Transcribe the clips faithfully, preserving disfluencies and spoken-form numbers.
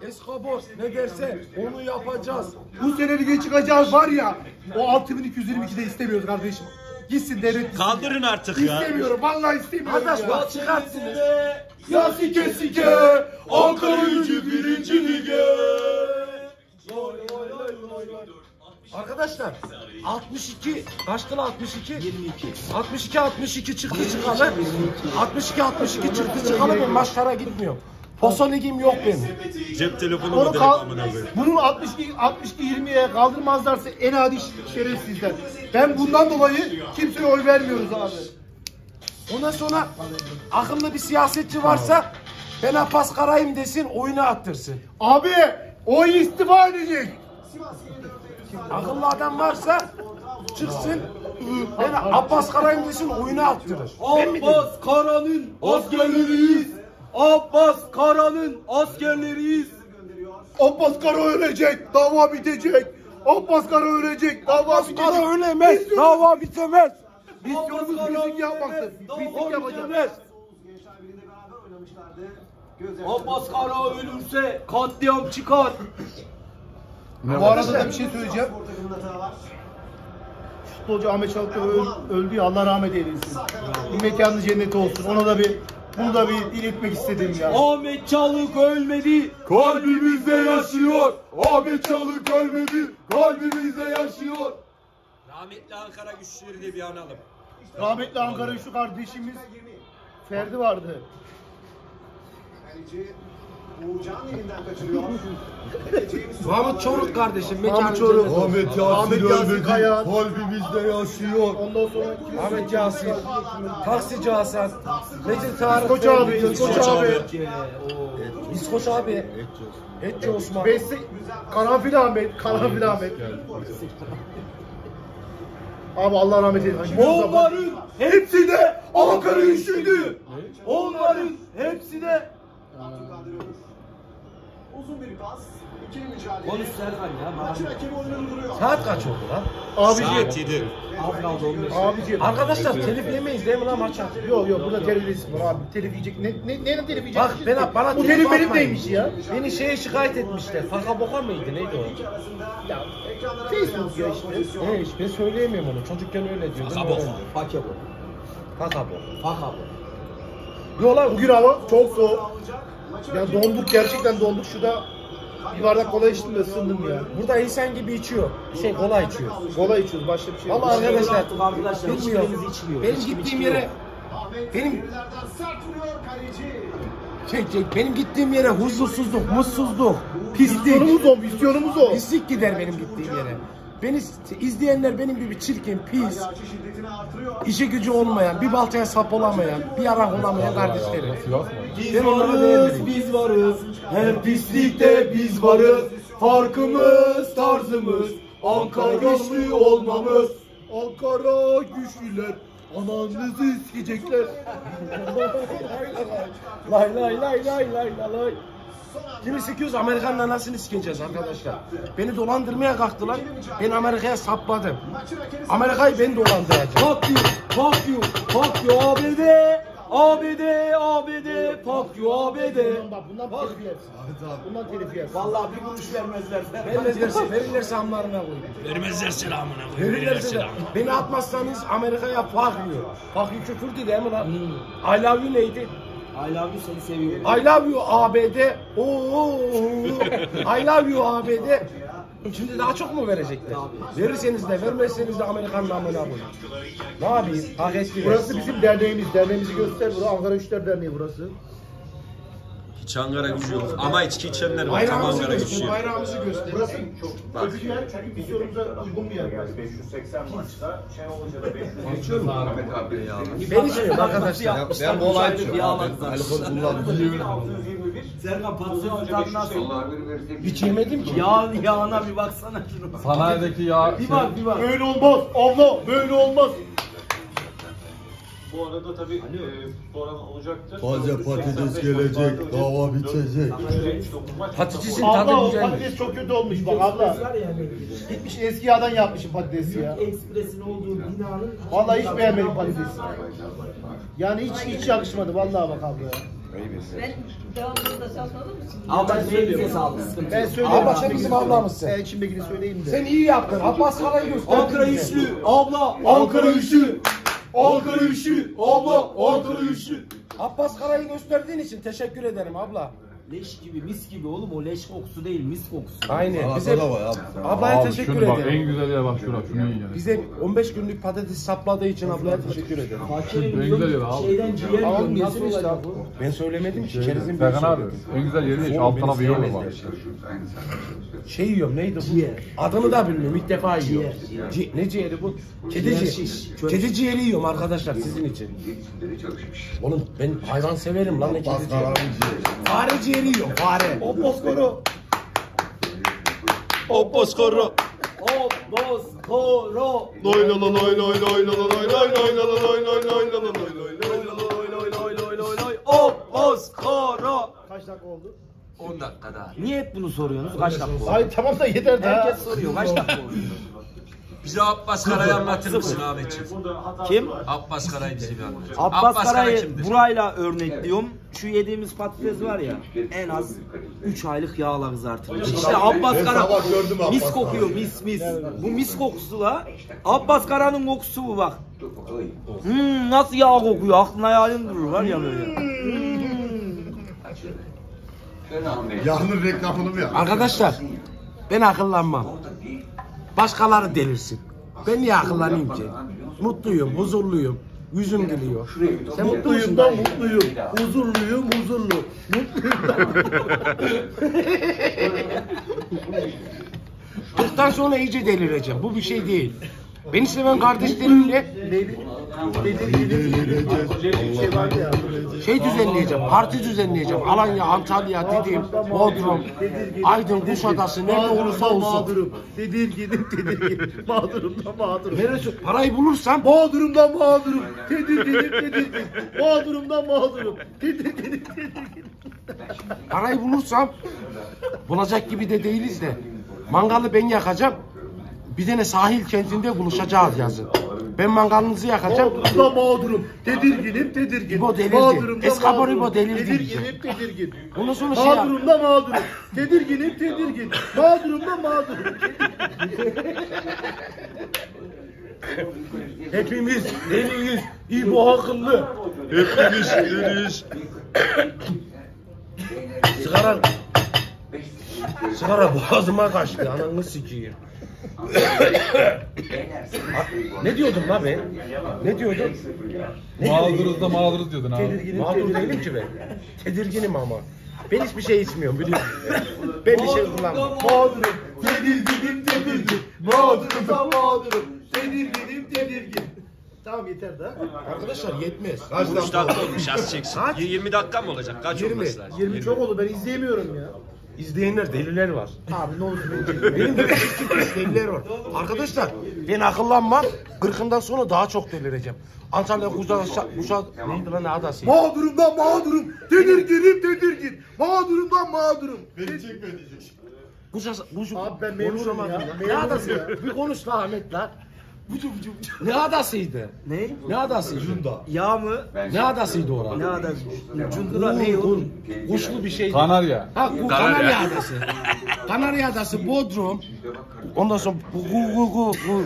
Escobar ne derse onu yapacağız. Bu sene lige çıkacağız var ya. O altı bin iki yüz yirmi ikide istemiyoruz kardeşim. Gitsin devlet. Kaldırın artık ya. İstemiyorum vallahi istemiyorum Arkadaş ya. bak çıkartsınız. Ya sike sike Ankara Gücü birinci lige. Arkadaşlar altmış iki kaçtı lan altmış iki? yirmi iki. altmış iki altmış iki çıktı çıkalı. altmış iki altmış iki çıktı çıkalı ben maçlara gitmiyorum. Poso ligim yok benim. Cep telefonu Onu mu direkt kal amına koyayım? bunun altmış iki altmış iki yirmiye kaldırmazlarsa en adi şerefsizler. Ben bundan dolayı kimseye oy vermiyoruz abi. Ondan sonra akıllı bir siyasetçi varsa ben Abbas Karayım desin oyunu attırsın. Abi oy istifa edecek. Akıllı adam varsa çıksın ben Abbas Karayım desin oyunu attırır. Ben mi dedim? Abbas Kara'nın askerleriyiz. Abbas Kara'nın askerleriyiz. Abbas Kara ölecek, dava bitecek. Abbas Kara ölecek, dava Abbas bitecek. Kara ölemez, dava bitemez. Misyonumuz pislik yapmaktır. Pislik yapacağız. Abbas Kara ölürse katliam çıkar. Bu arada da bir şey söyleyeceğim. Futbolcu Ahmet Çalıklı öl- öldü ya, Allah rahmet eylesin. Bir mekanı cenneti olsun. Ona da bir bunu da bir iletmek istedim ya. Ahmet Çalık ölmedi. Kalbimizde yaşıyor. Ahmet Çalık ölmedi. Kalbimizde yaşıyor. Rahmetli Ankara güçleri de bir analım. Rahmetli Ankara şu kardeşimiz Ferdi vardı. Mahmut Çoruk kardeşim Mahmut mekanı Çoruk. cennet olsun. Ahmet Ahmet Yasin Yasin ölmedi. Kaya. Kalbimizde yaşıyor. Ondan sonra Ahmet Yasin, Taksici Hasan, Necdet Tarık, İskoç abi, İskoç abi. İskoç abi, Etçi Osman. Besi Karanfil Ahmet, Karanfil Ahmet. Abi Allah rahmet eylesin. Onların hepsi de Ankara güçlüydü. Onların hepsi de Uzun bir pas. İkili mücadele. Konuş Serkan ya. Maçı rakibi oyununu duruyor. Saat kaç oldu lan? Abiciğim, Saat yedi. abiciğim. Arkadaşlar telif yemeyiz değil mi lan maça? Yok yok burada telif resim var abi. Telif yiyecek. Ne, ne, neyin telif yiyecek? Bak ben bana Bu telif benim neymiş ya? Beni şeye şikayet etmişler. Faka boka mıydı neydi o? Ya Facebook ya işte. He işte ben söyleyemiyorum onu. Çocukken öyle diyordum. Faka boka. Faka boka. Faka boka. Faka boka. Yok lan bugün hava çok soğuk. Ya donduk gerçekten donduk. Şurada bir bardak kola içtim de ısındım ya. Burada insan gibi içiyor. Şey kola içiyor. Kola içiyoruz başka bir şey yok. Vallahi arkadaşlar, arkadaşlar, bilmiyorum. hiçbirimiz içmiyor. Benim Hiç kim gittiğim içmiyor. yere benim Yerlerden sert vuruyor kaleci. şey, şey, benim gittiğim yere huzursuzluk, mutsuzluk, pislik, Misyonumuz o, misyonumuz o. pislik gider benim gittiğim yere. Beni izleyenler benim gibi çirkin, pis, Açı şiddetini artırıyor. işi gücü olmayan, bir baltaya sap olamayan, bir yarak olamayan kardeşlerim. Biz Ben onlara varız, değerliyim. biz varız. Her pislikte biz varız. Farkımız, tarzımız. Ankara güçlü olmamız. Ankara güçlüler. Ananızı sikecekler. Lay lay lay lay lay lay. Kimi sikiyoruz Amerikan'ın anasını sikeceğiz arkadaşlar. Beni dolandırmaya kalktılar. Ben Amerika'ya sapladım. Amerika'yı ben dolandıracağım. Fuck you, fuck you, fuck you A B D. A B D, A B D, fuck you A B D. Bak bundan telif yersin. Bundan telif yersin. Vallahi bir kuruş vermezler. Vermezlerse, verirlerse amlarına koyayım. Vermezler selamına koyayım. Verirler Verirlerse de selamına. beni atmazsanız Amerika'ya fuck you. Fuck you küfürdü değil mi lan? I love you neydi? I love you, seni seviyorum. I love you A B D. Oo. I love you A B D. Şimdi daha çok mu verecekler? Verirseniz de vermezseniz de Amerikan namına koyun. Ne yapayım? Hak etti. Burası bizim derneğimiz. Derneğimizi göster. Burası Ankara Güçler Derneği burası. Hiç Ankara gücü yok. Ama içki içenler var. Tam Bayrağımızı Ankara gücü göster. yok. Bayrağımızı göster. Burası çok öpücü yer çünkü misyonumuza uygun bir yer. beş yüz seksen maçta Şenol Hoca da beş yüz Ben içmiyorum arkadaşlar. Ben kolay içiyorum. Alkol kullanmıyorum. Serkan patlıyor nasıl? Hiç yemedim ki. Yağ, yağına bir baksana şunu. Sanayideki yağ. Bir bak, bir bak. Böyle olmaz. Allah böyle olmaz. Bu arada tabii e, bu arada olacaktır. Taze patates gelecek. Dava bitecek. Patatesin tadı Abla o güzelmiş. patates çok kötü olmuş bak abla. Gitmiş eski yağdan yapmışım patatesi ya. Ekspresin olduğu binanın Vallahi hiç beğenmedim patatesi. Yani hiç hiç yakışmadı vallahi bak abla ya. Ben devamında çalışmadım mı? Ama ben söyleyeyim sağlık sıkıntı. Ben Abla söyleyeyim. sen bizim ablamızsın. Ben içimdekini söyleyeyim de. Sen iyi yaptın. Abbas Kara'yı gösterdin. Ankara bize. üçlü abla Ankara üçlü. Ankara üçlü abla Ankara üçlü. Abbas Kara'yı gösterdiğin için teşekkür ederim abla. Leş gibi mis gibi oğlum o leş kokusu değil mis kokusu. Aynen. Bize Bize var abi. ablaya teşekkür şunu bak, ederim. en güzel yer bak şuna, şunu iyi yani. Bize on beş günlük patates sapladığı için ablaya teşekkür ederim. Fakirin En güzel yer abi. şeyden ciğer Tamam yiyorum nasıl nasıl işte olacak bu? bu? Ben söylemedim ki. Kerizin bir Serkan abi şey. en güzel yeri de şu Oğlum, alt beni tarafı iyi olur bak. sevmezler. Şey yiyorum neydi bu? Ciğer. Adını da bilmiyorum ilk defa yiyorum. Ciğer, Ci- ne ciğeri bu? Kedi Ciğer ciğeri. şiş, çöp. Kedi ciğeri yiyorum arkadaşlar sizin için. Oğlum ben hayvan severim lan ne kedi ciğeri. Fare ciğeri yiyorum fare. O poskoro. O poskoro. Hop boz koro. Loy loy loy loy loy loy loy loy loy loy loy loy loy loy loy loy. Hop boz koro. Kaç dakika oldu? on dakikada. Niye hep bunu soruyorsunuz? Kaç dakika oldu? Ay tamam da yeter daha. Herkes soruyor kaç dakika oldu? Bize Abbas Kara'yı anlatır mısın Ahmetciğim? Kim? Abbas Kara'yı bize bir anlat. Abbas Kara Kara'yı kimdir? burayla örnekliyorum. Şu yediğimiz patates var ya en az üç aylık yağla kızartılmış. İşte Abbas Ben Kara sabah gördüm Abbas mis Kara'yı. kokuyor mis mis. Bu mis kokusu la. Abbas Kara'nın kokusu bu bak. Hmm, nasıl yağ kokuyor aklına hayalin durur var ya böyle. Yağının reklamını mı yap? Arkadaşlar ben akıllanmam. Başkaları delirsin. Ben niye akıllanayım ki? Mutluyum, huzurluyum. Yüzüm gülüyor. Sen mutlu musun? Mutluyum da mutluyum. Huzurluyum huzurlu. Mutluyum da Kırktan sonra iyice delireceğim. Bu bir şey değil. Beni seven kardeşlerimle bir şey vardı ya. şey düzenleyeceğim, parti düzenleyeceğim. Alanya, Antalya, Didim, Bodrum, Aydın, Kuşadası nerede olursa olsun. Mağdurum. Tedirginim tedirginim. Mağdurum da mağdurum. Neresi? Parayı bulursam Mağdurumdan mağdurum. Tedirginim tedirgin. Mağdurumdan mağdurum. Tedirginim tedirgin. Parayı bulursam bulacak gibi de değiliz de mangalı ben yakacağım. Bir tane sahil kentinde buluşacağız yazın. Ben mangalınızı yakacağım. Mağdurumdan mağdurum. Tedirginim tedirgin. İbo delirdi. Mağdurumdan Eskabor mağdurum. İbo delirdi Tedirginim tedirgin. Ondan sonra şey yap. Mağdurumda mağdurum. Tedirginim tedirgin. Mağdurumda mağdurum. Hepimiz deliyiz. İbo akıllı. Hepimiz deliyiz. Sigara Sigara boğazıma kaçtı. Ananı sikeyim. Ne diyordum la ben? Ne diyordum? Mağduruz da mağduruz diyordun abi. Mağdur değilim ki ben. Tedirginim ama. Ben hiçbir şey içmiyorum biliyor musun? Ben bir şey kullanmam. Mağdurum. Tedirginim tedirgin. Mağdurum da mağdurum. Tedirginim tedirgin. Tamam yeter daha. Arkadaşlar yetmez. üç dakika olmuş az çeksin. yirmi dakika mı olacak? Kaç yirmi. olması lazım? yirmi çok oldu ben izleyemiyorum ya. İzleyenler deliler var. Abi ne olursun beni Benim de küçük deliler var. Arkadaşlar ben akıllanmam. kırkından sonra daha çok delireceğim. Antalya Kuşa Kuşa neydi lan ne adası? Mağdurumdan mağdurum. Tedirginim tedirgin. Mağdurumdan mağdurum. Beni çekme diyecek. Kuşa Kuşa Abi ben memurum konuşamadım ya. lan. Ne Memurum adası? ya. Bir konuş lan Ahmet lan. Ne adasıydı? Ne? Ne adasıydı? Yağ mı? Ne adasıydı orada? Ne adam? Cundura ne oğlum? Kuşlu bir şeydi. Kanarya. Ha, bu Kanarya. Kanarya Adası. Kanarya Adası, Bodrum. Ondan sonra bu gu gu gu gu.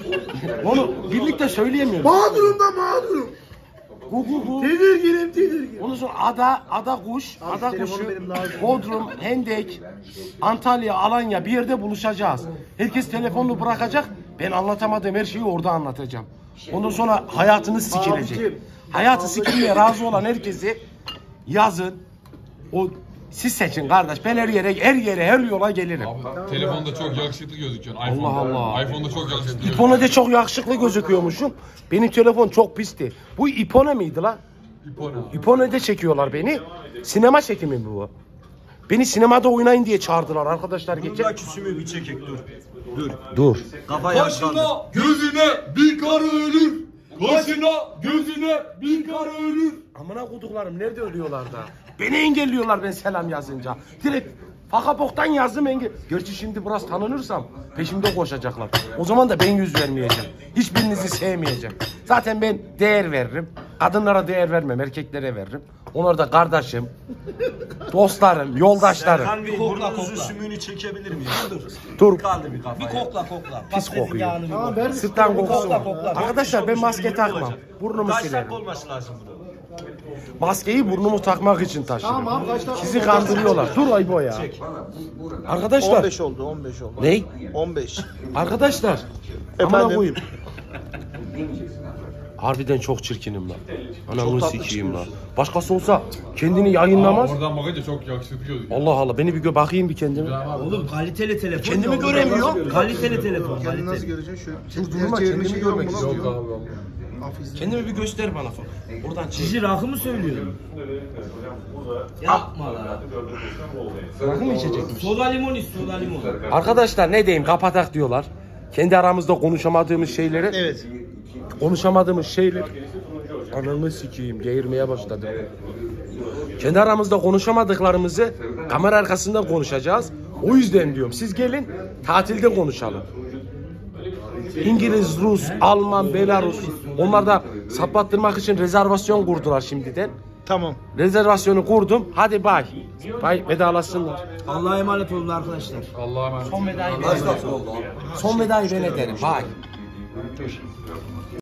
Onu birlikte söyleyemiyorum. Mağdurumdan mağdurum. Gu gu gu. Tedirginim tedirgin. Ondan sonra ada, ada kuş, Abi, ada telefonum kuşu, benim lazım. Bodrum, Hendek, Antalya, Alanya bir yerde buluşacağız. Herkes telefonunu bırakacak. Ben anlatamadığım her şeyi orada anlatacağım. Ondan sonra hayatınız sikilecek. Abicim, Hayatı abicim. sikilmeye razı olan herkesi yazın. O siz seçin kardeş. Ben her yere, her yere, her yola gelirim. Abi telefonda çok yakışıklı gözüküyorsun. Allah iPhone'da. Allah. iPhone'da çok yakışıklı gözüküyorsun. İpone'de çok yakışıklı gözüküyormuşum. Benim telefon çok pisti. Bu İpone miydi la? İpone. İpone'de çekiyorlar beni. Sinema çekimi mi bu? Beni sinemada oynayın diye çağırdılar arkadaşlar geçen. Bunda küsümü bir çekek dur. Dur. Dur. Kafa yaşlandı. Kaşına gözüne bir karı ölür. Kaşına gözüne bir karı ölür. Amına koduklarım nerede ölüyorlar da? Beni engelliyorlar ben selam yazınca. Direkt faka boktan yazdım engel. Gerçi şimdi biraz tanınırsam peşimde koşacaklar. O zaman da ben yüz vermeyeceğim. Hiçbirinizi sevmeyeceğim. Zaten ben değer veririm. Kadınlara değer vermem, erkeklere veririm. Onlar da kardeşim, dostlarım, yoldaşlarım. Serkan bir kokla Burnunuzun kokla. sümüğünü çekebilir miyim? Dur. Dur. Kaldı bir kafaya. Bir kokla kokla. Pis Patatesin kokuyor. yağını bir kokla. ver. Sırttan kokusu var. kokla. Arkadaşlar ben maske takmam. Burnumu Kaç silerim. dakika olması lazım bunu? Maskeyi burnumu takmak için taşırım. Tamam abi, kaç dakika Sizi oldu? kandırıyorlar. Dur Aybo ya. Arkadaşlar. on beş oldu, on beş oldu. Ney? on beş. Arkadaşlar. Amına Efendim? koyayım. Harbiden çok çirkinim lan. Anamı sikeyim lan. Başkası olsa kendini yayınlamaz. Oradan bakınca çok yakışıklı gözüküyor. Allah Allah beni bir gö bakayım bir kendime. Oğlum kaliteli telefon. Kendimi ya, göremiyorum. oğlum. Kaliteli telefon. Kendini nasıl Kaliteli. göreceksin? Şöyle Dur durma kendimi görmek istiyorum. Hafizle. Kendimi bir göster bana. Oradan çek. Cici rakı mı söylüyorsun? Yapma lan. Rakı mı içecekmiş? Soda limon iç, soda limon. Arkadaşlar ne diyeyim kapatak diyorlar. Kendi aramızda konuşamadığımız şeyleri. Evet. Konuşamadığımız şeyler. Ananı sikeyim geğirmeye başladım. Kendi aramızda konuşamadıklarımızı kamera arkasında konuşacağız. O yüzden diyorum siz gelin tatilde konuşalım. İngiliz, Rus, Alman, Belarus onlar da saplattırmak için rezervasyon kurdular şimdiden. Tamam. Rezervasyonu kurdum. Hadi bay. Bay vedalaşsınlar. Allah'a emanet olun arkadaşlar. Allah'a emanet. Son vedayı ben ederim. Son vedayı ben ederim. Bay.